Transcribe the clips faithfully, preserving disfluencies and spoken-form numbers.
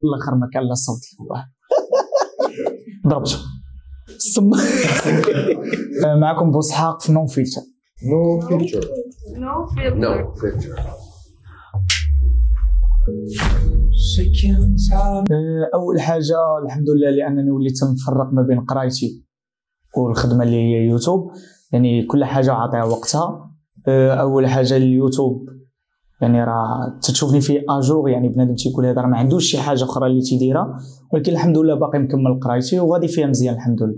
الاخر ما كان لا صوت والله ضربته السم. معكم بوسحاق في نون فيلتر. نو فيلتر. نو فيلتر. نو فيلتر. اول حاجه الحمد لله لانني وليت نفرق ما بين قرايتي والخدمه اللي هي يوتيوب، يعني كل حاجه عطيها وقتها. اول حاجه اليوتيوب يعني راه تشوفني فيه اجور، يعني بنادم تيقول هذا راه ما عندوش شي حاجه اخرى اللي تيديرها، ولكن الحمد لله باقي مكمل قرايتي وغادي فيها مزيان الحمد لله.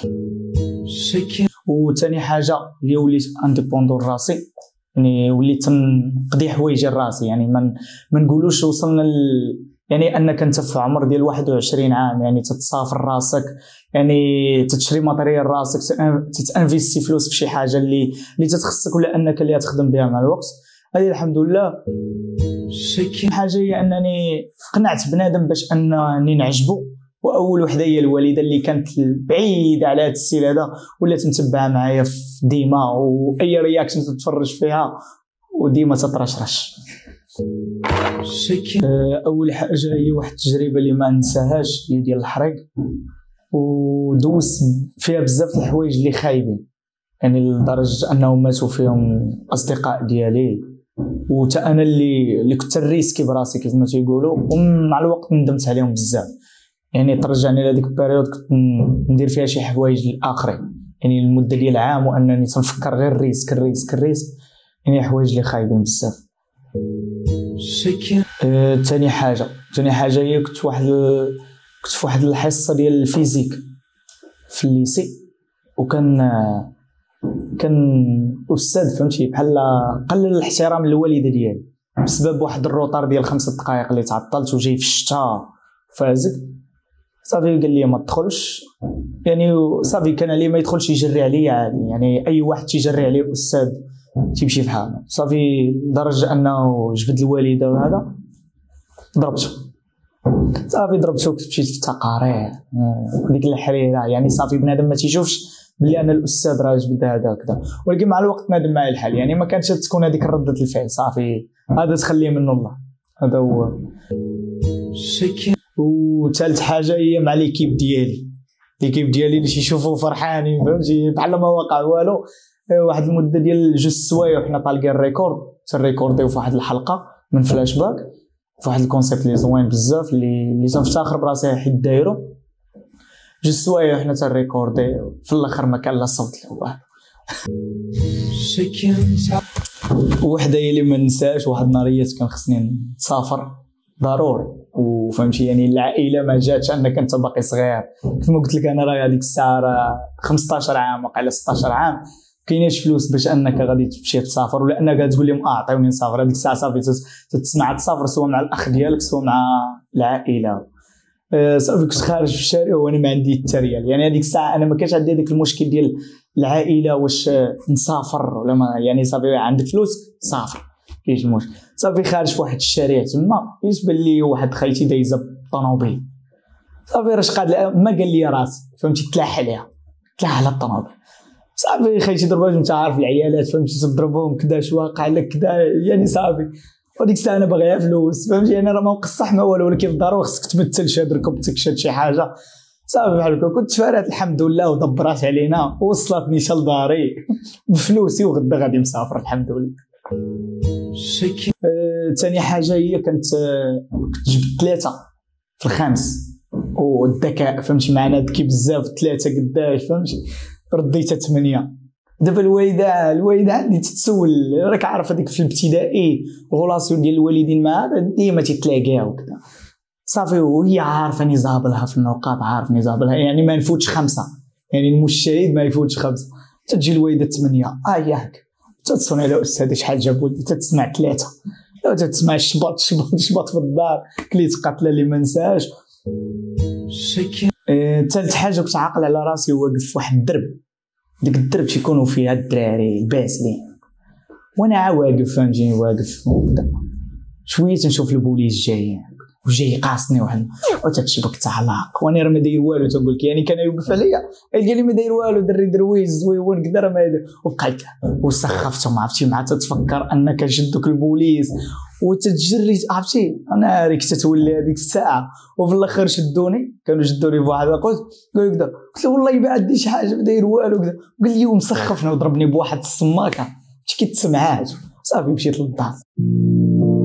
وثاني حاجه اللي وليت انديبوندون راسي، يعني وليت نقضي حوايجي راسي، يعني ما ما نقولوش وصلنا ل... يعني انك انت في عمر ديال واحد وعشرين عام يعني تتسافر راسك، يعني تشري ماتريال راسك، تتانفيستي فلوس في شي حاجه اللي اللي تتخصك ولا انك اللي تخدم بها مع الوقت. هذه الحمد لله. حاجه هي انني قنعت بنادم باش انني نعجبو، واول وحده هي الوالده اللي كانت بعيده على هذا السيل هذا، ولات متبعه معايا في ديما، واي رياكشن تتفرج فيها وديما تطرشرش. اول حاجه هي واحد التجربه اللي ما ننساهاش هي ديال الحريق، ودوز فيها بزاف د الحوايج اللي خايبين، يعني لدرجه انهم ماتوا فيهم اصدقاء ديالي، وتا انا اللي اللي كنت الريسكي براسي كيف ما تيقولوا، ومع الوقت ندمت عليهم بزاف. يعني ترجعني لهذيك البيريود كنت ندير فيها شي حوايج للاخرين، يعني المده ديال عام وانني تنفكر غير الريسك الريسك الريسك، يعني حوايج اللي خايبين بزاف. ثاني أه، حاجه ثاني حاجه هي كنت واحد كنت في واحد الحصه ديال الفيزيك في الليسي، وكان كان استاذ فهمتي بحال قلل الاحترام للوالده ديالي بسبب واحد الروطار ديال خمسة دقائق اللي تعطلت وجاي في الشتاء فازك. صافي قال لي ما تدخلش، يعني صافي كان عليه ما يدخلش يجري عليا عادي، يعني اي واحد تيجري عليه استاذ تيمشي بحاله. صافي لدرجه انه جبد الوالده وهذا ضربته، صافي ضربته كنت مشيت في التقارير ديك الحريره، يعني صافي بنادم ما تيشوفش بلي انا الاستاذ راه جبد هذا كذا، ولكن مع الوقت نادم معايا الحال، يعني ما كانتش تكون هذيك رده الفعل. صافي هذا تخليه منه الله، هذا هو. وثالث حاجه هي مع ليكيب ديالي ليكيب ديالي اللي تيشوفوا فرحانين فهمتي بحال ما وقع والو. واحد المده ديال جوج سوايع وحنا طالقين الريكورد، تنريكورديو في واحد الحلقه من فلاش باك في واحد الكونسيبت اللي زوين بزاف اللي اللي تنفتخر براسي حيت دايرو. جوج سوايع وحنا تنريكورديو، في الاخر ما كان لا صوت لا والو. وحده هي اللي ما ننساش، واحد النهاريه كان خصني نسافر ضروري وفهمتي، يعني العائله ما جاتش انك انت باقي صغير، كيف ما قلت لك انا راه هذيك الساعه راه خمسطاش عام وقع على ستطاش عام، كايناش فلوس باش انك غادي تمشي تسافر ولا انك تقول لهم اه عطيوني نسافر. هذيك الساعه صافي تسمع تسافر سواء مع الاخ ديالك سواء مع العائله. أه صافي كنت خارج في الشارع وانا ما عندي حتى ريال، يعني هذيك الساعه انا ما كانش عندي هذاك المشكل ديال العائله واش نسافر ولا ما، يعني صافي عندك فلوس سافر كاينش مشكل. صافي خارج في واحد الشارع تما كيش بان لي واحد خيتي دايزه بالطوموبيل، صافي راه شقاد ما قال لي راسي فهمتي تلاح عليها تلاح على الطوموبيل. صافي خيتي ضربات انت عارف العيالات فهمتي تضربهم كذا اش واقع لك كذا، يعني صافي وديك الساعه انا باغيها فلوس فهمتي، انا راه ما مقصح ما والو، ولكن ضروري خصك تمثل شاد ركبتك شاد شي حاجه. صافي بحال هكا كنت فارات الحمد لله ودبرات علينا ووصلتني حتى لداري بفلوسي، وغدا غادي مسافر الحمد لله. ثاني أه، حاجه هي كنت كنت جبت ثلاثه في الخامس، والذكاء فهمتي معنا ذكي بزاف، ثلاثه قداش فهمتي رديتها ثمانيه. دابا الوالده الوالده عندي تتسول، راك عارف هذيك في الابتدائي الغولاسيون ديال الوالدين مع ديما تيتلاقاو وكذا. صافي وهي عارفاني زابلها في النقاط، عارفني زابلها، يعني ما نفوتش خمسه، يعني المجتهد ما يفوتش خمسه. تجي الوالده ثمانيه اه ياك تتصون على استاذ شحال جاب ولدي، تتسمع ثلاثه لا تتسمع الشباط الشباط الشباط في الدار كليت قاتله اللي ما نساش. ثالث أه، حاجه كنت عاقل على راسي واقف في واحد الدرب، ديك الدرب تيكونوا فيها الدراري الباسلين وانا عا واقف فهمتيني واقف وكذا، شويه تنشوف البوليس جايين وجاي قاصني واحد وتتشبك تعلق وانا راه ما داير والو. تنقول لك يعني كان يوقف عليا قال لي ما داير والو دري درويش زويون كذا راه ما يدير، وبقيت وسخفتهم عرفتي مع تتفكر انك شدوك البوليس وتتجري عرفتي انا ريك تتولي هذيك الساعه. وفي الاخر شدوني كانوا شدوني بواحد القوس قال لك قلت له والله ما عندي شي حاجه ما داير والو كذا. قال لي ومسخفني وضربني بواحد السماكه كنت كيتسمعات صافي مشيت للدار.